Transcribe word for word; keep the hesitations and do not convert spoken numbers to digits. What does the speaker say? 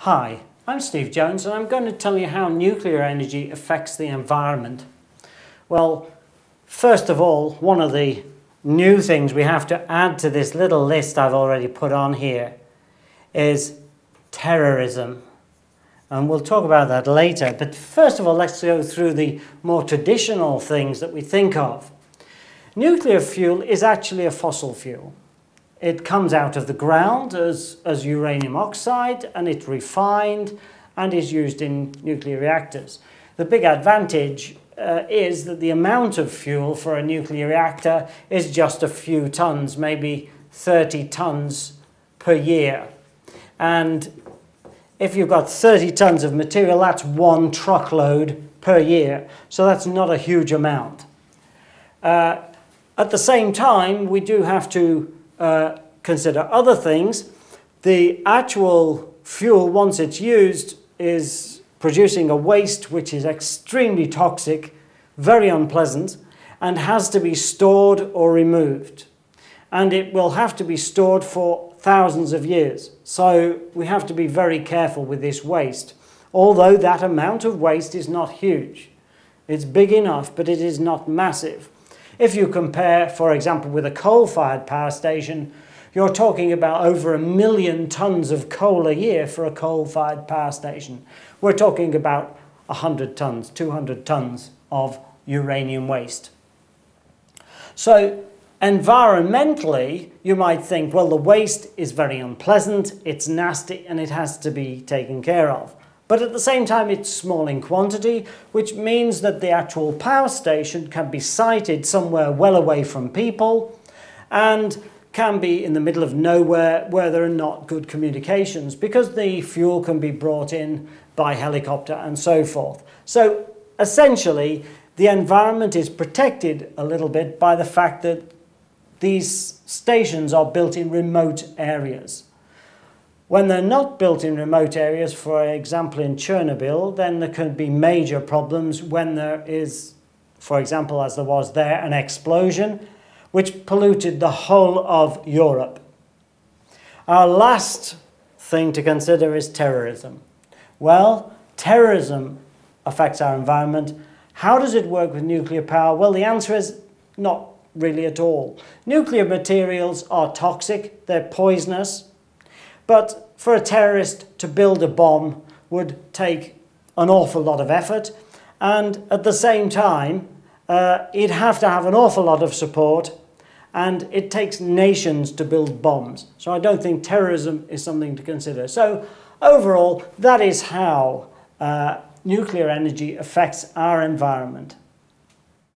Hi, I'm Steve Jones and I'm going to tell you how nuclear energy affects the environment. Well, first of all, one of the new things we have to add to this little list I've already put on here is terrorism. And we'll talk about that later. But first of all, let's go through the more traditional things that we think of. Nuclear fuel is actually a fossil fuel. It comes out of the ground as, as uranium oxide, and it's refined and is used in nuclear reactors. The big advantage uh, is that the amount of fuel for a nuclear reactor is just a few tons, maybe thirty tons per year. And if you've got thirty tons of material, that's one truckload per year. So that's not a huge amount. Uh, at the same time, we do have to Uh, consider other things. The actual fuel, once it's used, is producing a waste which is extremely toxic, very unpleasant, and has to be stored or removed. And it will have to be stored for thousands of years. So we have to be very careful with this waste, although that amount of waste is not huge. It's big enough, but it is not massive. If you compare, for example, with a coal-fired power station, you're talking about over a million tons of coal a year for a coal-fired power station. We're talking about one hundred tons, two hundred tons of uranium waste. So environmentally, you might think, well, the waste is very unpleasant, it's nasty, and it has to be taken care of. But at the same time, it's small in quantity, which means that the actual power station can be sited somewhere well away from people and can be in the middle of nowhere where there are not good communications, because the fuel can be brought in by helicopter and so forth. So essentially, the environment is protected a little bit by the fact that these stations are built in remote areas. When they're not built in remote areas, for example in Chernobyl, then there can be major problems when there is, for example, as there was there, an explosion which polluted the whole of Europe. Our last thing to consider is terrorism. Well, terrorism affects our environment. How does it work with nuclear power? Well, the answer is not really at all. Nuclear materials are toxic, they're poisonous. But for a terrorist to build a bomb would take an awful lot of effort, and at the same time uh, he'd have to have an awful lot of support, and it takes nations to build bombs. So I don't think terrorism is something to consider. So overall, that is how uh, nuclear energy affects our environment.